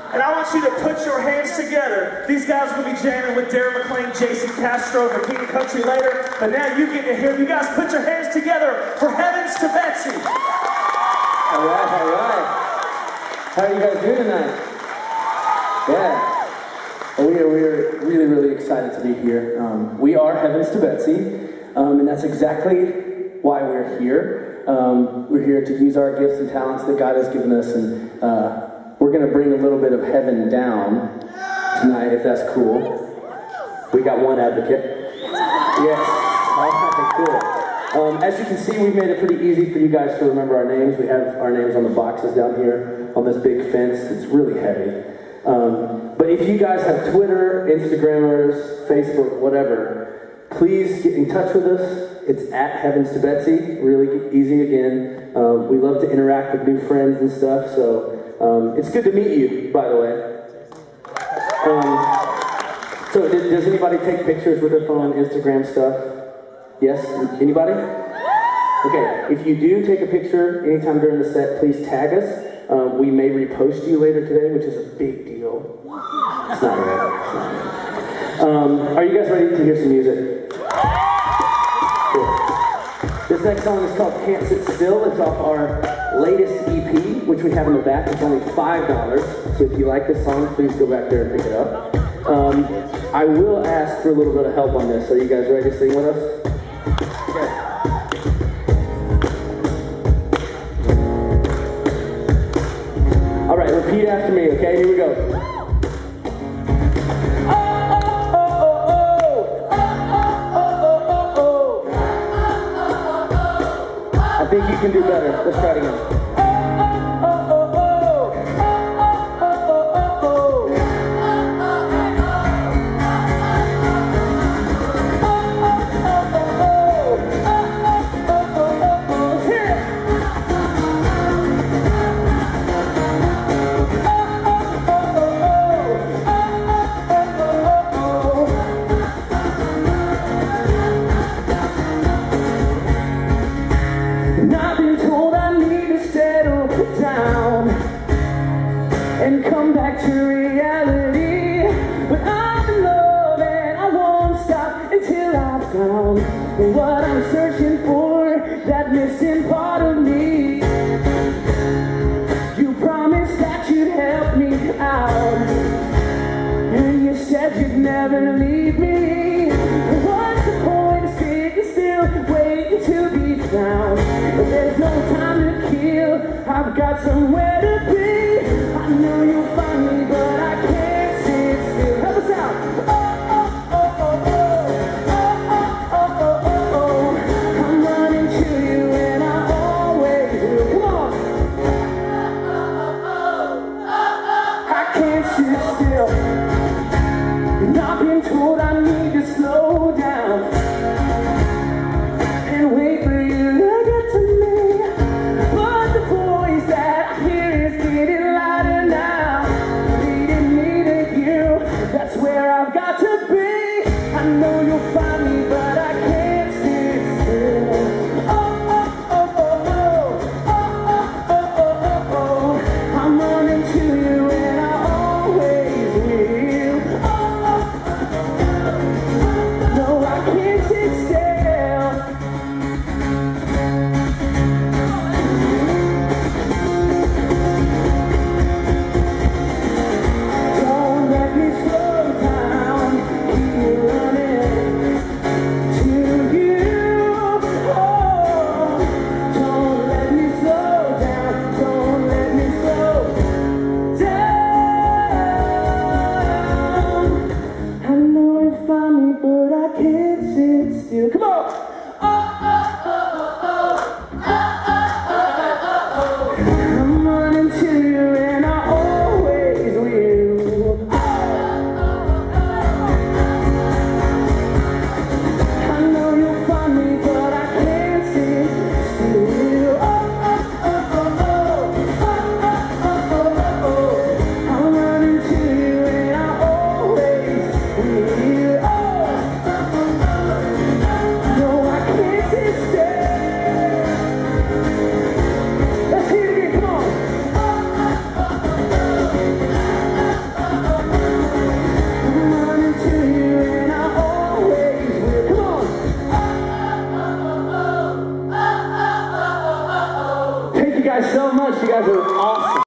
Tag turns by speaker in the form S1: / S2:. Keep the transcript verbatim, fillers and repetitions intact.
S1: And I want you to put your hands together. These guys are going to be jamming with Dara MacLean, Castro, and King of Country later. But now you get to hear them. You guys put your hands together for Heavens to Betsy.
S2: All right, all right. How are you guys doing tonight? Yeah. Well, we are, we are really, really excited to be here. Um, we are Heavens to Betsy, um, and that's exactly why we're here. Um, we're here to use our gifts and talents that God has given us, and uh, we're going to bring a little bit of heaven down tonight, if that's cool. We got one advocate. Yes. All right, cool. Um, as you can see, we've made it pretty easy for you guys to remember our names. We have our names on the boxes down here on this big fence. It's really heavy. Um, but if you guys have Twitter, Instagrammers, Facebook, whatever, please get in touch with us. It's at Heavens to Betsy. Really easy again. Um, we love to interact with new friends and stuff, so um, it's good to meet you, by the way. Um, so did, does anybody take pictures with their phone, Instagram stuff? Yes? Anybody? Okay, if you do take a picture anytime during the set, please tag us. Um, we may repost you later today, which is a big deal. It's not right. Um, are you guys ready to hear some music? Cool. This next song is called Can't Sit Still. It's off our latest E P, which we have in the back. It's only five dollars. So if you like this song, please go back there and pick it up. Um, I will ask for a little bit of help on this. Are you guys ready to sing with us? Okay. All right, repeat after me, okay? Here we go. I think you can do better. Let's try it again. And come back to reality. But I'm in love and I won't stop until I've found what I'm searching for, that missing part of me. You promised that you'd help me out, and you said you'd never leave me. What's the point of sitting still, waiting to be found? But there's no time to kill, I've got somewhere to be. I know you'll find me, but I can't sit still. Help us out. Oh, oh, oh, oh, oh. Oh, oh, oh, oh, oh, oh. I'm running to you and I always will. Come on. I can't sit still. And I've been told I need to slow down and wait for you to get to me. But the voice that I hear is getting louder now, leading me to you. That's where I've got to be. I know you'll find me, but I can't sit still. Oh, oh, oh, oh, oh. Oh, oh, oh, oh, oh. I'm running to you and I always will. Oh, oh, oh, oh. you guys so much. You guys are awesome.